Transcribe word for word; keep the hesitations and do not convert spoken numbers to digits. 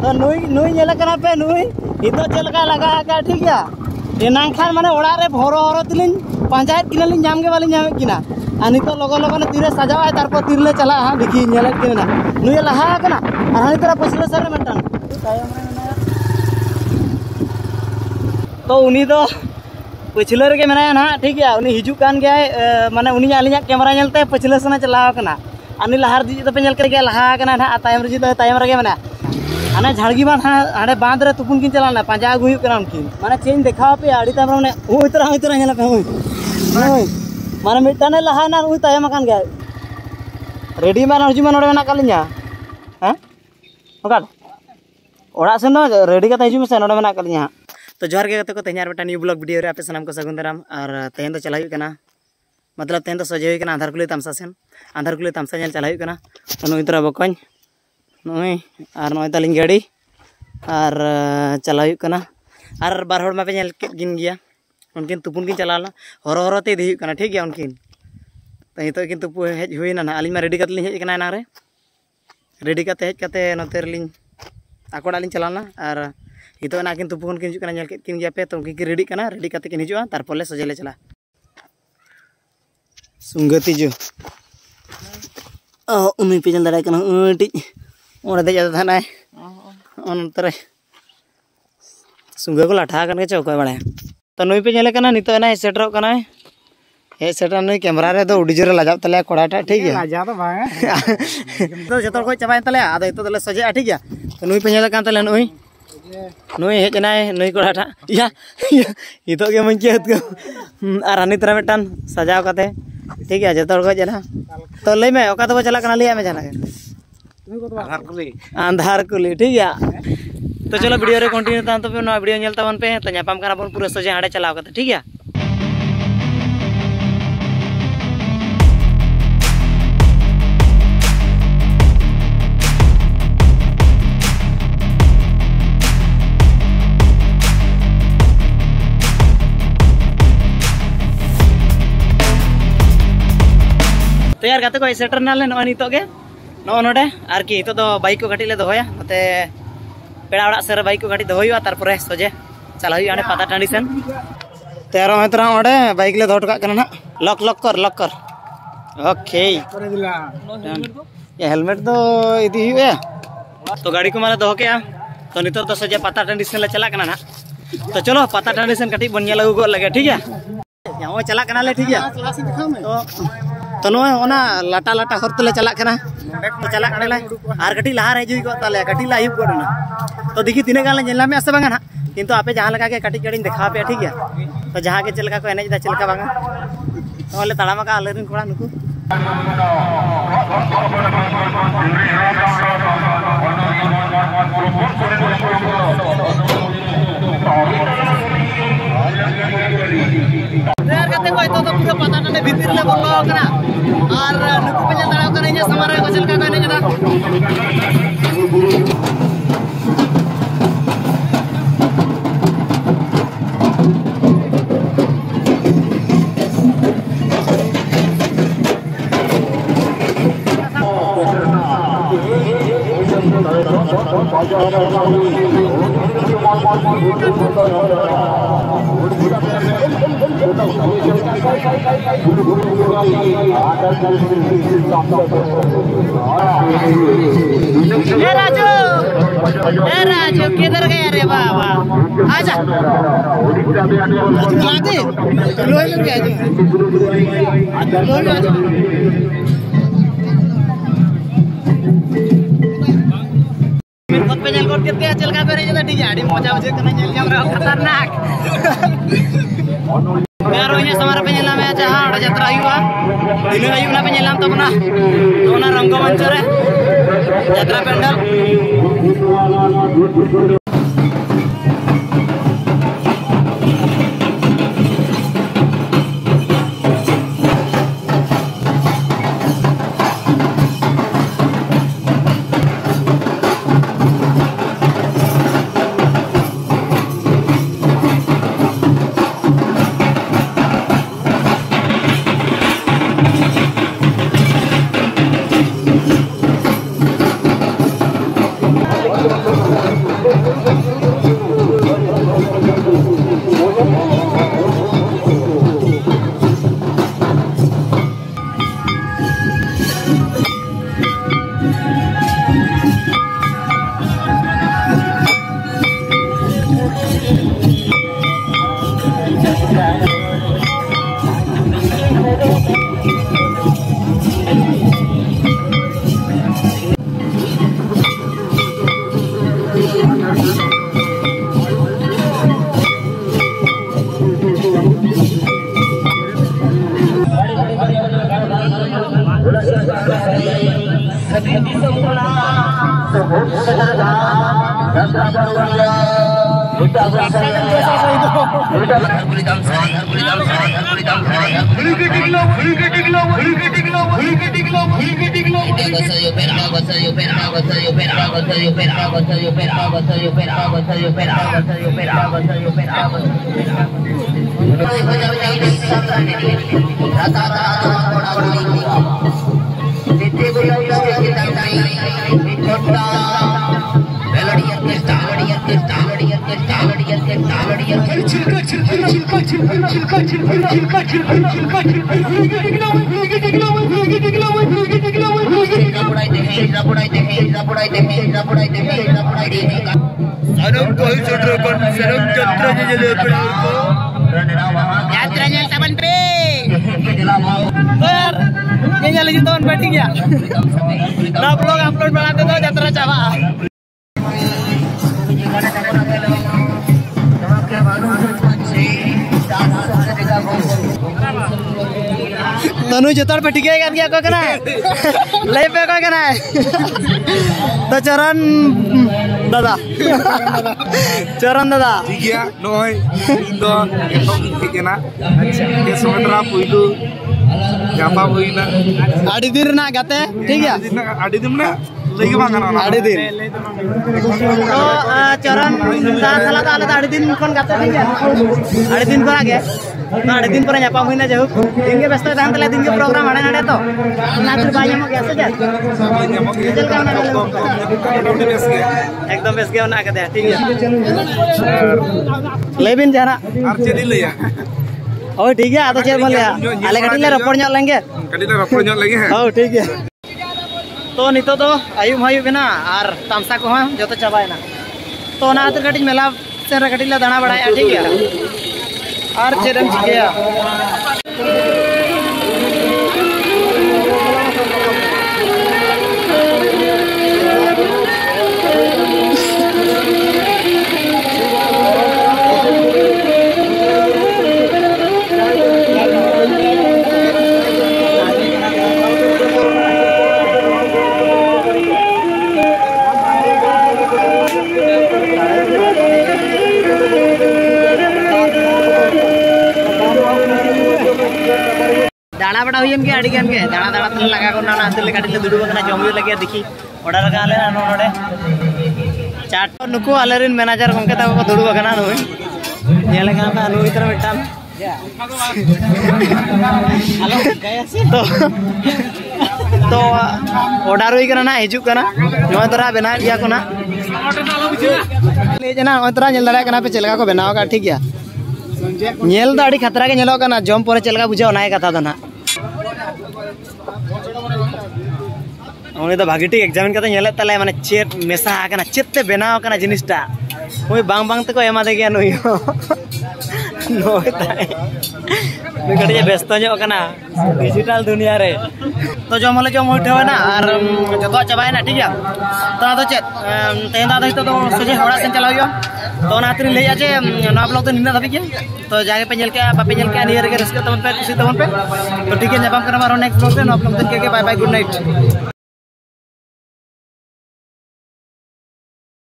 तो नुई नुई नेला कना पे नुई इतो चलका लगा का ठीक है एनांग खान माने ओड़ा रे भरो हरो तिलिन पंचायत किनलिन जाम के वाली जाम किना अनि तो लोगो लोगो ने तीरे सजावा तारपो तीरले चला हां देखी नेला किना नुई लहा कना और हानि तरह पछले सर मेंटन तो उनी तो पछले रे मेना ना ठीक है उनी हिजू कान गया माने उनी आलिया कैमरा नेलते पछले सना चलाव कना अनि लहार दी तो पे नेल करके लहा कना ना तायम रे जी तायम रे मेना आने झाड़गी बांध हाड़े बांध रे तुपुन किन चलाना पांजा आगु हुई कना उनकिन माने चेन देखा पे आड़ी ताम माने ओ इतरा इतरा नेला पे होई माने मिटाने लहा ना उई तायम कान गया रेडी मान हजू मान ओडे ना कालिया हां ओका ओड़ा से न रेडी का हजू से नोडे ना कालिया तो जोहार के को तेहर बेटा न्यू ब्लॉग वीडियो रे आपे सनाम को सगुन दाराम और तेहन तो चला हुई कना मतलब तेहन तो सजे हुई कना आधार कुली तामसा सेन आधार कुली तामसा नेल चला हुई कना तो नुई तरा बकन नुई और नय तालिन गाड़ी और चला हुई कना और बार हड़ मापे नेल किन गया उनकिन तुपुन किन चलाला हरो हरो ते दी कना ठीक गया उनकिन तो हितो किन तुपु हेज हुईना ना आलिन मा रेडी कत लिन हेज कना ना रे रेडी कते हेज कते नते लिन आकोड़ा लिन चलाना और हितो ना किन तुपुन किन जुकना नेल किन गया पे तो उनकी रेडी कना रेडी कते किन हिजुआ तारपर ले सजेले चला सुंगती जो ओ उनी पे जल दाड़ा कना उटी ओरे दे जाता थाना ओनतरे सुंगे को लाठा कन के चौका बड़ा तो नई पे नेले कना नितो ना सेटरो कना हे सेटर नई कैमरा रे तो उडी जोरे लाजाव तले कोड़ाटा ठीक है लाजा तो भागा तो जतोर को चबाय तले आदो इतो तले सजे ठीक है तो नई पे नेले कान तले नई नई हेज नाय नई कोड़ाटा या इतो के मन केत को आर हानि तरा मेटान सजाव काते ठीक है जतोर को जना तो लई में ओका तो चला कना लिया में जाना आधार कुली आधार कुली ठीक है तो चलो वीडियो रे कंटिन्यू तान तो नो वीडियो नेलता बन पे तो न्यापाम कना बन पूरा सजे हाड़े चलाव करते ठीक है तो यार गाते को सेटर नाले नो नितो गे नो नोडे आर की तो बाइक को घाटी ले दोया नते पेड़ा ओड़ा सर बाइक को घाटी दोया तारपरे सजे चला हुई आने पाता टांडी सेन तेरो हेतरा ओडे बाइक ले दोट का ना लॉक लॉक कर लॉक कर ओके ये हेलमेट तो इदी हुए तो गाड़ी को मारे दो के तो नितो तो सजे पाता टांडी सेन ले चला कना ना तो चलो पाता टांडी सेन कटी बनिया लगू को लगे ठीक है यहां चला कना ले ठीक है तो तो नो ओना लाटा लाटा हर तले चला कना तो चला कना ले आर कटी लहार हेजुई को तले कटी ला आयुब कोना तो देखी तिने गाल नेला में आसे बांगा ना किंतु आपे जहां लगा के कटी कड़ी देखा पे ठीक है तो जहां के चलका को एनेज दा चलका बांगा तो ले ताड़ामा का आलेरिन कोड़ा नुकु यार कते को तो पूरा पता ने भीतर ले बोलो कना और नुकु पे दाड़ा कने जे समारे को चलका कने जदा ए राजू ए राजू किधर गया रे बाबा आजा आजा लोही में क्या आजा लोही आजा खुद पे जल कोट के चल का पे जदा ठीक है आड़ी मजा मुझे कना जल जाम रे खतरनाक यार ओने समार पे नेला में जहां ओडा यात्रा हुआ दिनो आयु ना पे नेलाम तबना ओना रंगमंच रे यात्रा pandal Yatranya Taman P. Ber, ini lagi tahun berarti ya. Nah, vlog upload berarti tuh Yatra Jawa. तनु जोतर पे टिके kan क्या को कना ले पे को कना तो चरण दादा चरण दादा ठीक है नोय तो ठीक है ना अच्छा के सोमरा पुइलु जापा हुईना आड़ी दिन ना गाते ठीक है आड़ी दिन ना लगी बांगना आड़ी दिन तो चरण ता साला ताले आड़ी दिन कोन गाते ठीक है आड़ी दिन को आगे तो आड़ी दिन पर जापा हुईना जहु दिन के व्यस्त तान तले दिन के प्रोग्राम आड़े नाडे तो ना फिर बाय हम कैसे जा चल का ना एकदम बेस के ना कहते ठीक है लेबिन जाना और चली लिया ओ ठीक है तो चल बोले आले कटी ले रपड़ ᱧᱚᱜ लेंगे कटी ले रपड़ ᱧᱚᱜ लेंगे ओ ठीक है तो नितो तो आयुम आयुब ना और तामसा को जो तो चाबायना तो ना तो कटी मेला से कटी ले दाना बढ़ाया ठीक है और चेरम चिकिया दाना बड़ा हुई के अड़ी गन के दाना दाना तले लगा को ना तले काटी ले दुडु बना जम लगे देखी ऑर्डर का ले ना नोडे चाट नुकु आलेरिन मैनेजर गमके ता को दुडु बना नु ये लगा पे आलू इतर बेटा हेलो तो तो ऑर्डर हुई करना हिजु करना नो तरा बना दिया को ना ले जना ओतरा नेल दाड़ा करना पे चलगा को बनाओ का ठीक है नेल दा अड़ी खतरा के नेलो करना जम पर चलगा बुझाओ ना कथा दना उनी तो भागी ठीक एग्जामिन करते नेले तले माने चेत मेसा आकना चेते बनाओ करना जिनिसटा ओई बांग बांग तको एमा दे गया नुई नो ताई नुई कटे व्यस्त ᱧᱚᱜ करना डिजिटल दुनिया रे तो जम हले जम उठावे ना और जतो चाबाय ना ठीक है तो आदो चेत तेन दादा तो सोजे हड़ा सेन चला हुआ तो ना आतरी ले जे ना ब्लॉग तो निना दबी के तो जाके पे नेल के बापे नेल के नियर के रस्के तमन पे खुशी तमन पे तो ठीक है जब हम करवा नेक्स्ट ब्लॉग पे ना आप लोग दिन के बाय बाय गुड नाइट।